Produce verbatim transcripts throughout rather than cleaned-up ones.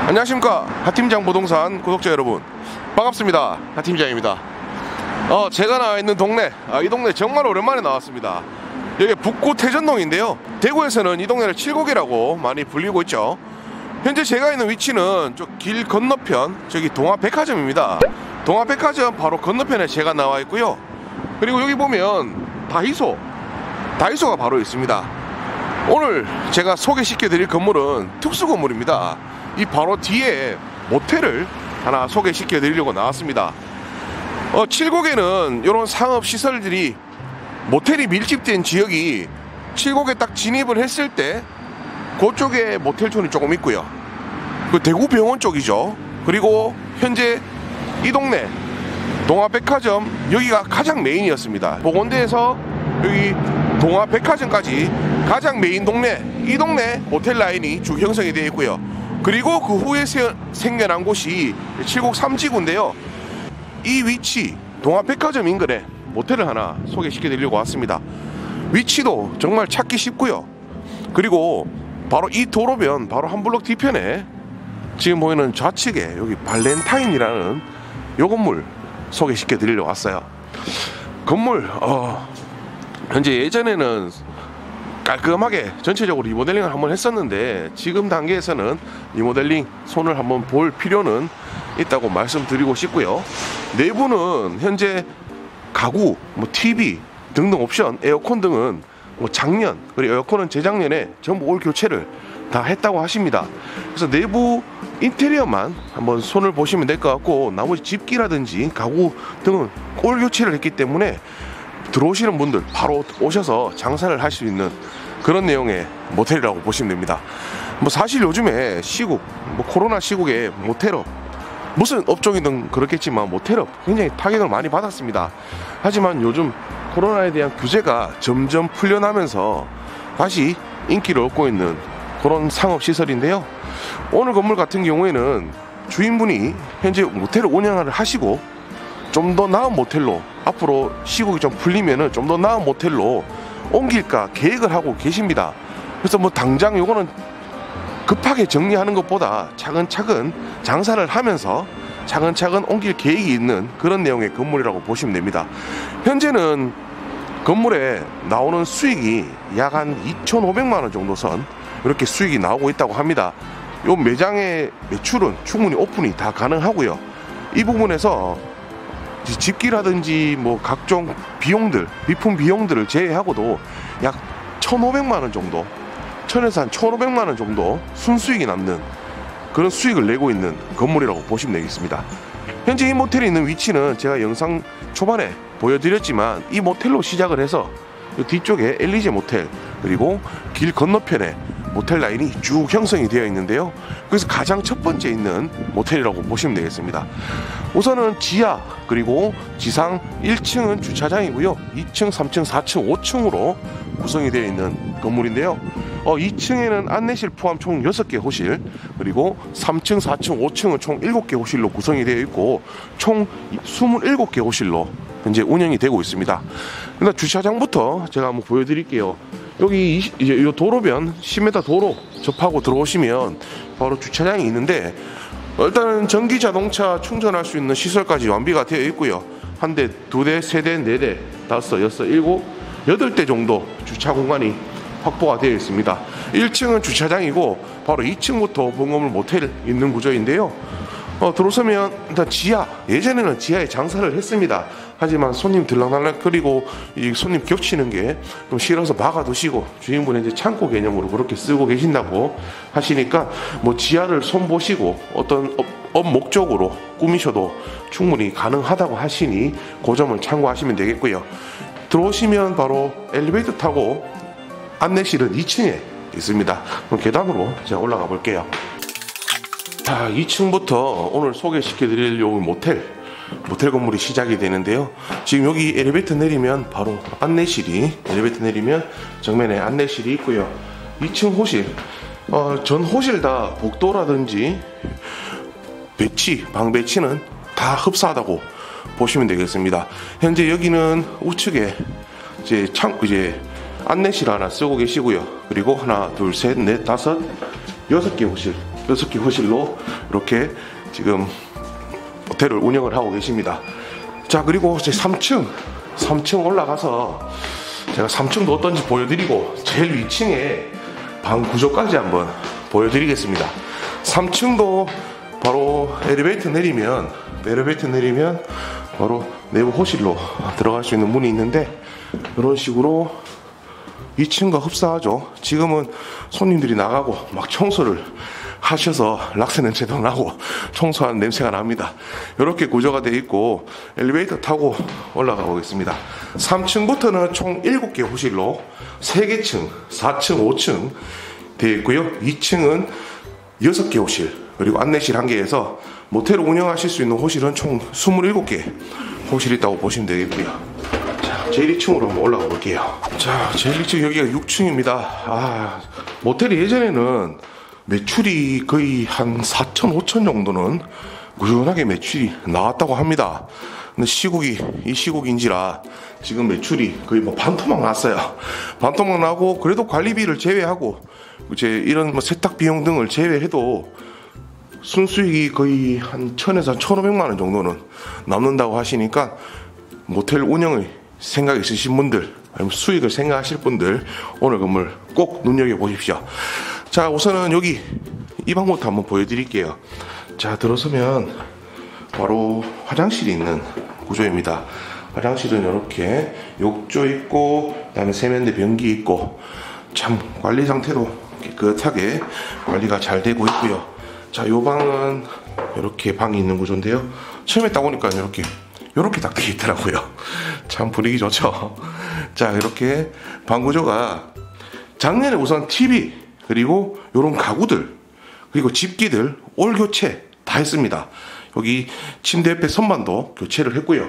안녕하십니까, 하팀장 부동산 구독자 여러분, 반갑습니다. 하팀장입니다. 어, 제가 나와 있는 동네, 아, 이 동네 정말 오랜만에 나왔습니다. 여기 북구 태전동인데요, 대구에서는 이 동네를 칠곡이라고 많이 불리고 있죠. 현재 제가 있는 위치는 저 길 건너편, 저기 동아백화점입니다. 동아백화점 바로 건너편에 제가 나와 있고요. 그리고 여기 보면 다이소, 다이소가 바로 있습니다. 오늘 제가 소개시켜 드릴 건물은 특수 건물입니다. 이 바로 뒤에 모텔을 하나 소개시켜 드리려고 나왔습니다. 어, 칠곡에는 이런 상업시설들이, 모텔이 밀집된 지역이 칠곡에 딱 진입을 했을 때 그쪽에 모텔촌이 조금 있고요. 그 대구병원 쪽이죠. 그리고 현재 이 동네 동아백화점, 여기가 가장 메인이었습니다. 보건대에서 여기 동아백화점까지 가장 메인 동네, 이 동네 모텔 라인이 쭉 형성이 되어 있고요. 그리고 그 후에 세, 생겨난 곳이 칠곡 삼지구인데요, 이 위치 동아백화점 인근에 모텔을 하나 소개시켜 드리려고 왔습니다. 위치도 정말 찾기 쉽고요. 그리고 바로 이 도로변 바로 한 블록 뒤편에 지금 보이는 좌측에 여기 발렌타인이라는 요 건물 소개시켜 드리려고 왔어요. 건물 어, 현재 예전에는 깔끔하게 전체적으로 리모델링을 한번 했었는데, 지금 단계에서는 리모델링 손을 한번 볼 필요는 있다고 말씀드리고 싶고요. 내부는 현재 가구, 뭐 티비 등등 옵션, 에어컨 등은 뭐 작년, 그리고 에어컨은 재작년에 전부 올 교체를 다 했다고 하십니다. 그래서 내부 인테리어만 한번 손을 보시면 될 것 같고, 나머지 집기라든지 가구 등은 올 교체를 했기 때문에 들어오시는 분들 바로 오셔서 장사를 할 수 있는 그런 내용의 모텔이라고 보시면 됩니다. 뭐 사실 요즘에 시국, 뭐 코로나 시국에 모텔업, 무슨 업종이든 그렇겠지만 모텔업 굉장히 타격을 많이 받았습니다. 하지만 요즘 코로나에 대한 규제가 점점 풀려나면서 다시 인기를 얻고 있는 그런 상업시설인데요, 오늘 건물 같은 경우에는 주인분이 현재 모텔을 운영을 하시고 좀 더 나은 모텔로, 앞으로 시국이 좀 풀리면은 좀 더 나은 모텔로 옮길까 계획을 하고 계십니다. 그래서 뭐 당장 요거는 급하게 정리하는 것보다 차근차근 장사를 하면서 차근차근 옮길 계획이 있는 그런 내용의 건물이라고 보시면 됩니다. 현재는 건물에 나오는 수익이 약 한 이천오백만 원 정도 선 이렇게 수익이 나오고 있다고 합니다. 요 매장의 매출은 충분히 오픈이 다 가능하고요. 이 부분에서 집기라든지 뭐 각종 비용들, 비품 비용들을 제외하고도 약 천오백만 원 정도, 천에서 한 천오백만 원 정도 순수익이 남는 그런 수익을 내고 있는 건물이라고 보시면 되겠습니다. 현재 이 모텔이 있는 위치는 제가 영상 초반에 보여드렸지만 이 모텔로 시작을 해서 뒤쪽에 엘리제 모텔, 그리고 길 건너편에 모텔 라인이 쭉 형성이 되어 있는데요, 그래서 가장 첫 번째 있는 모텔이라고 보시면 되겠습니다. 우선은 지하 그리고 지상 일 층은 주차장이고요, 이 층, 삼 층, 사 층, 오 층으로 구성이 되어 있는 건물인데요, 어, 이 층에는 안내실 포함 총 여섯 개 호실, 그리고 삼 층, 사 층, 오 층은 총 일곱 개 호실로 구성이 되어 있고 총 이십칠 개 호실로 현재 운영이 되고 있습니다. 일단 주차장부터 제가 한번 보여드릴게요. 여기 이, 이제 이 도로변 십 미터 도로 접하고 들어오시면 바로 주차장이 있는데, 일단은 전기 자동차 충전할 수 있는 시설까지 완비가 되어 있고요. 한 대, 두 대, 세 대, 네 대, 다섯, 여섯, 일곱, 여덟 대 정도 주차 공간이 확보가 되어 있습니다. 일 층은 주차장이고 바로 이 층부터 본건물 모텔 있는 구조인데요, 어, 들어서면 일단 지하, 예전에는 지하에 장사를 했습니다. 하지만 손님 들락날락 거리고 이 손님 겹치는 게 좀 싫어서 막아두시고 주인분이 이제 창고 개념으로 그렇게 쓰고 계신다고 하시니까 뭐 지하를 손보시고 어떤 업, 업 목적으로 꾸미셔도 충분히 가능하다고 하시니 그 점을 참고하시면 되겠고요. 들어오시면 바로 엘리베이터 타고 안내실은 이 층에 있습니다. 그럼 계단으로 제가 올라가 볼게요. 자, 이 층부터 오늘 소개시켜 드릴 요 모텔 모텔 건물이 시작이 되는데요, 지금 여기 엘리베이터 내리면 바로 안내실이, 엘리베이터 내리면 정면에 안내실이 있고요. 이 층 호실, 어, 전 호실 다 복도라든지 배치, 방 배치는 다 흡사하다고 보시면 되겠습니다. 현재 여기는 우측에 이제 창, 이제 안내실 하나 쓰고 계시고요. 그리고 하나, 둘, 셋, 넷, 다섯, 여섯 개 호실 여섯 개 호실로 이렇게 지금 호텔을 운영을 하고 계십니다. 자, 그리고 이제 삼 층 삼 층 올라가서 제가 삼 층도 어떤지 보여드리고 제일 위층에 방 구조까지 한번 보여드리겠습니다. 삼 층도 바로 엘리베이터 내리면 엘리베이터 내리면 바로 내부 호실로 들어갈 수 있는 문이 있는데, 이런 식으로 이 층과 흡사하죠. 지금은 손님들이 나가고 막 청소를 하셔서 락스 냄새도 나고 청소하는 냄새가 납니다. 이렇게 구조가 되어 있고 엘리베이터 타고 올라가 보겠습니다. 삼 층부터는 총 일곱 개 호실로 세 개 층, 사 층, 오 층 되어 있고요. 이 층은 여섯 개 호실, 그리고 안내실 한 개에서 모텔을 운영하실 수 있는 호실은 총 스물일곱 개 호실이 있다고 보시면 되겠고요. 자, 제일 이 층으로 한번 올라가 볼게요. 자, 제일 이 층 여기가 육 층입니다. 아, 모텔이 예전에는 매출이 거의 한 사천, 오천 정도는 꾸준하게 매출이 나왔다고 합니다. 근데 시국이 이 시국인지라 지금 매출이 거의 뭐 반토막 났어요. 반토막 나고, 그래도 관리비를 제외하고 이제 이런 뭐 세탁 비용 등을 제외해도 순수익이 거의 한 천에서 천오백만 원 정도는 남는다고 하시니까, 모텔 운영의 생각 있으신 분들, 아니면 수익을 생각하실 분들 오늘 건물 꼭 눈여겨보십시오. 자, 우선은 여기 이 방부터 한번 보여드릴게요. 자, 들어서면 바로 화장실이 있는 구조입니다. 화장실은 이렇게 욕조 있고, 그 다음에 세면대 변기 있고, 참 관리 상태도 깨끗하게 관리가 잘 되고 있고요. 자, 요 방은 이렇게 방이 있는 구조인데요. 처음에 딱 오니까 이렇게 이렇게 딱 되어 있더라고요. 참 분위기 좋죠. 자, 이렇게 방 구조가 작년에 우선 티비, 그리고 요런 가구들, 그리고 집기들 올 교체 다 했습니다. 여기 침대 옆에 선반도 교체를 했고요.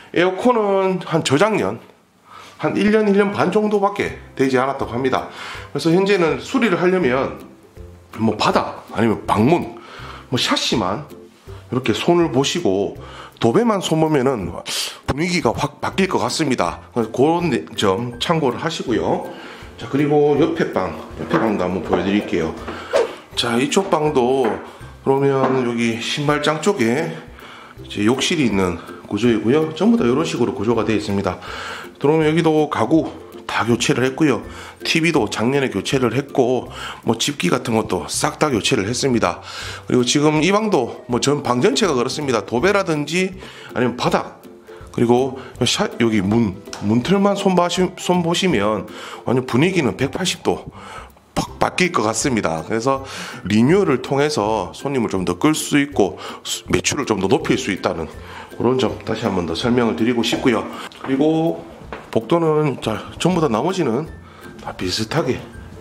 에어컨은 한 저작년 한 일 년, 일 년 반 정도밖에 되지 않았다고 합니다. 그래서 현재는 수리를 하려면 뭐 바닥 아니면 방문 뭐 샤시만 이렇게 손을 보시고 도배만 손 보면은 분위기가 확 바뀔 것 같습니다. 그런 점 참고를 하시고요. 자, 그리고 옆에 방 옆에 방도 한번 보여드릴게요. 자, 이쪽 방도 그러면 여기 신발장 쪽에 이제 욕실이 있는 구조이고요. 전부 다 이런 식으로 구조가 되어 있습니다. 그러면 여기도 가구 다 교체를 했고요. 티비도 작년에 교체를 했고, 뭐 집기 같은 것도 싹 다 교체를 했습니다. 그리고 지금 이 방도 뭐 전 방 전체가 그렇습니다. 도배라든지 아니면 바닥, 그리고 샤, 여기 문 문틀만 손, 바시, 손 보시면 완전 분위기는 백팔십 도 팍 바뀔 것 같습니다. 그래서 리뉴얼을 통해서 손님을 좀 더 끌 수 있고 매출을 좀 더 높일 수 있다는 그런 점 다시 한번 더 설명을 드리고 싶고요. 그리고 복도는 자, 전부 다 나머지는 다 비슷하게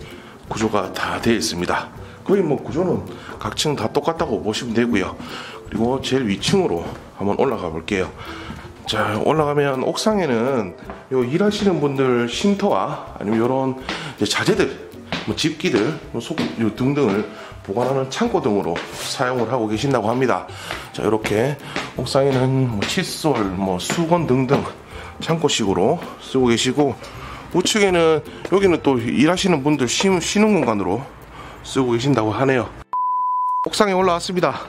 구조가 다 되어 있습니다. 거의 뭐 구조는 각 층 다 똑같다고 보시면 되고요. 그리고 제일 위층으로 한번 올라가 볼게요. 자, 올라가면 옥상에는 요 일하시는 분들 쉼터와 아니면 요런 이제 자재들, 뭐 집기들, 뭐 속, 요 등등을 보관하는 창고 등으로 사용을 하고 계신다고 합니다. 자, 이렇게 옥상에는 뭐 칫솔, 뭐 수건 등등 창고식으로 쓰고 계시고, 우측에는 여기는 또 일하시는 분들 쉬, 쉬는 공간으로 쓰고 계신다고 하네요. 옥상에 올라왔습니다.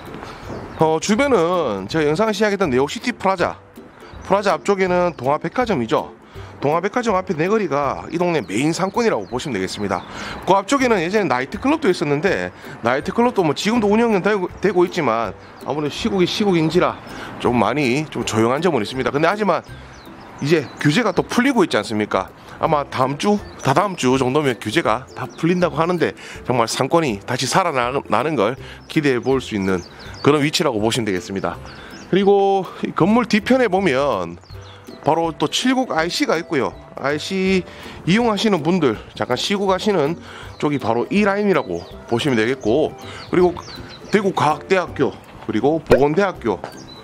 어, 주변은 제가 영상을 시작했던 네오시티 프라자 프라자 앞쪽에는 동아백화점이죠. 동아백화점 앞에 내거리가 이 동네 메인 상권이라고 보시면 되겠습니다. 그 앞쪽에는 예전에 나이트클럽도 있었는데, 나이트클럽도 뭐 지금도 운영은 되고, 되고 있지만 아무래도 시국이 시국인지라 좀 많이 좀 조용한 점은 있습니다. 근데 하지만 이제 규제가 또 풀리고 있지 않습니까? 아마 다음 주, 다다음 주 정도면 규제가 다 풀린다고 하는데, 정말 상권이 다시 살아나는 걸 기대해 볼 수 있는 그런 위치라고 보시면 되겠습니다. 그리고 이 건물 뒤편에 보면 바로 또 칠곡 아이씨가 있고요. 아이씨 이용하시는 분들 잠깐 쉬고 가시는 쪽이 바로 이 라인이라고 보시면 되겠고, 그리고 대구과학대학교 그리고 보건대학교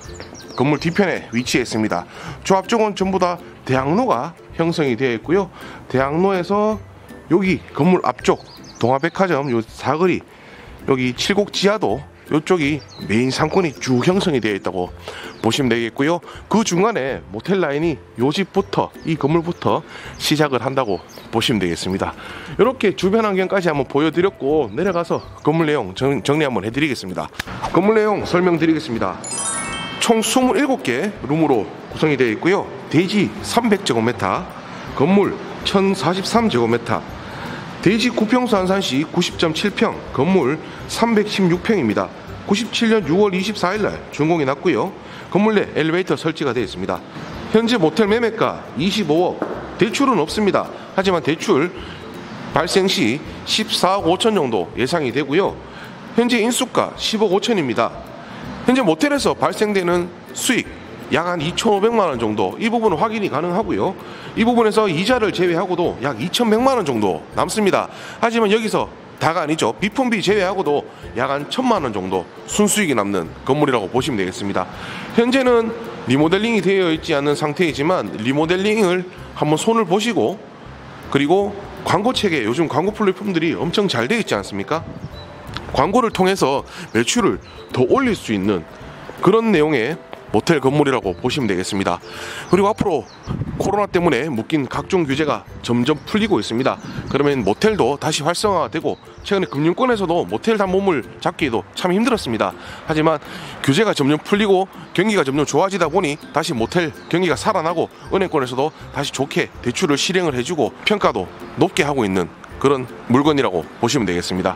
건물 뒤편에 위치해 있습니다. 저 앞쪽은 전부 다 대학로가 형성이 되어 있고요. 대학로에서 여기 건물 앞쪽 동아백화점 요 사거리 여기 칠곡 지하도 이쪽이 메인 상권이 쭉 형성이 되어 있다고 보시면 되겠고요. 그 중간에 모텔 라인이 요 집부터, 이 건물부터 시작을 한다고 보시면 되겠습니다. 이렇게 주변 환경까지 한번 보여드렸고, 내려가서 건물 내용 정, 정리 한번 해드리겠습니다. 건물 내용 설명드리겠습니다. 총 이십칠 개 룸으로 구성이 되어 있고요. 대지 삼백 제곱미터, 건물 천사십삼 제곱미터, 대지 구평수 안산시 구십 점 칠 평, 건물 삼백십육 평입니다. 구십칠 년 유월 이십사일날 준공이 났고요. 건물 내 엘리베이터 설치가 되어 있습니다. 현재 모텔 매매가 이십오억, 대출은 없습니다. 하지만 대출 발생 시 십사억 오천 정도 예상이 되고요. 현재 인수가 십억 오천입니다. 현재 모텔에서 발생되는 수익 약 한 이천오백만 원 정도, 이 부분은 확인이 가능하고요. 이 부분에서 이자를 제외하고도 약 이천백만 원 정도 남습니다. 하지만 여기서 다가 아니죠. 비품비 제외하고도 약 한 천만 원 정도 순수익이 남는 건물이라고 보시면 되겠습니다. 현재는 리모델링이 되어 있지 않은 상태이지만 리모델링을 한번 손을 보시고, 그리고 광고 체계, 요즘 광고 플랫폼들이 엄청 잘 되어 있지 않습니까? 광고를 통해서 매출을 더 올릴 수 있는 그런 내용의 모텔 건물이라고 보시면 되겠습니다. 그리고 앞으로 코로나 때문에 묶인 각종 규제가 점점 풀리고 있습니다. 그러면 모텔도 다시 활성화가 되고, 최근에 금융권에서도 모텔 담보물 잡기도 참 힘들었습니다. 하지만 규제가 점점 풀리고 경기가 점점 좋아지다 보니 다시 모텔 경기가 살아나고, 은행권에서도 다시 좋게 대출을 실행을 해주고 평가도 높게 하고 있는 그런 물건이라고 보시면 되겠습니다.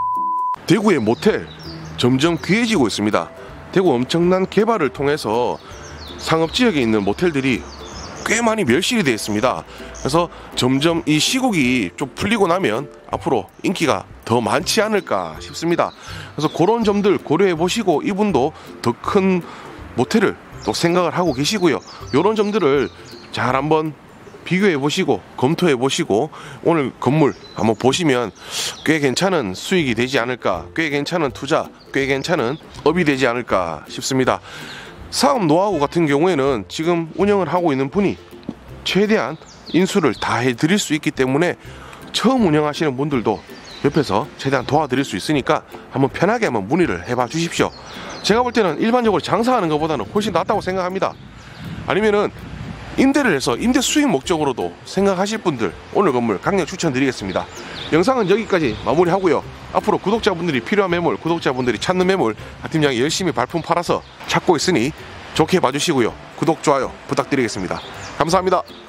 대구의 모텔 점점 귀해지고 있습니다. 대구 엄청난 개발을 통해서 상업지역에 있는 모텔들이 꽤 많이 멸실이 되어 있습니다. 그래서 점점 이 시국이 좀 풀리고 나면 앞으로 인기가 더 많지 않을까 싶습니다. 그래서 그런 점들 고려해 보시고, 이분도 더 큰 모텔을 또 생각을 하고 계시고요. 이런 점들을 잘 한번 비교해 보시고 검토해 보시고, 오늘 건물 한번 보시면 꽤 괜찮은 수익이 되지 않을까, 꽤 괜찮은 투자, 꽤 괜찮은 업이 되지 않을까 싶습니다. 사업 노하우 같은 경우에는 지금 운영을 하고 있는 분이 최대한 인수를 다 해드릴 수 있기 때문에 처음 운영하시는 분들도 옆에서 최대한 도와드릴 수 있으니까 한번 편하게 한번 문의를 해봐 주십시오. 제가 볼 때는 일반적으로 장사하는 것보다는 훨씬 낫다고 생각합니다. 아니면은 임대를 해서 임대 수익 목적으로도 생각하실 분들 오늘 건물 강력 추천드리겠습니다. 영상은 여기까지 마무리하고요. 앞으로 구독자분들이 필요한 매물, 구독자분들이 찾는 매물 하팀장이 열심히 발품 팔아서 찾고 있으니 좋게 봐주시고요. 구독, 좋아요 부탁드리겠습니다. 감사합니다.